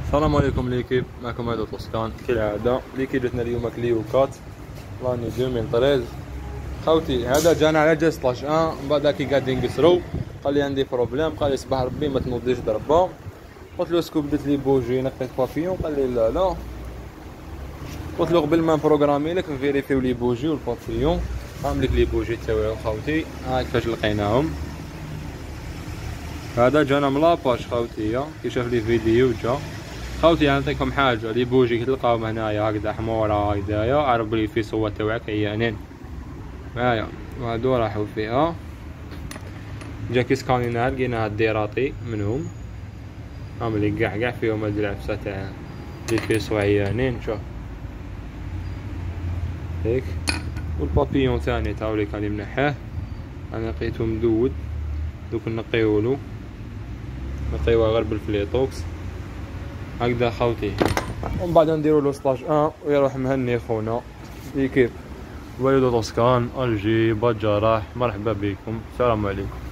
السلام عليكم ليكيب، معكم هذا توسكان كالعادة. ليكيب جاتنا اليوم كليو كات لاني 2013. خوتي هذا جانا على جا 16 من بعد كي قاعدين نقصرو قال لي عندي بروبليم، قال لي صباح ربي ما تنوضيش ضربه. قلت له اسكو بدت لي بوجي نقيت بابيون، قال لي لا لا. قلت له قبل ما نبروغرامي لك نفيريفيو لي بوجي والبابيون. نعملك لي بوجي تاوعو خوتي، ها كيفاش لقيناهم. هذا جانا من لاباج خوتي، كي شاف لي فيديو جا. خوتي نعطيكم حاجه، لي بوجي كي تلقاهم هنايا هكذا حموره هكذايا عرف بلي في صوت تاوعك عيانين معايا. وهادو راحو فيها جا كي سكانيناها لقيناها الديراطي منهم، عاملين كاع فيهم هاد العفسه تاع لي فيسو عيانين. شوف هيك. والبابيون ثاني تاولي كان منحاه، انا لقيتو مدود دوك نقيولو نقيوها غير بالفليطوكس هكذا خوتي. ومن بعد نديرولو سطاج ويروح مهني خونا ليكيب وليد توسكان الجي بجراح. مرحبا بكم، السلام عليكم.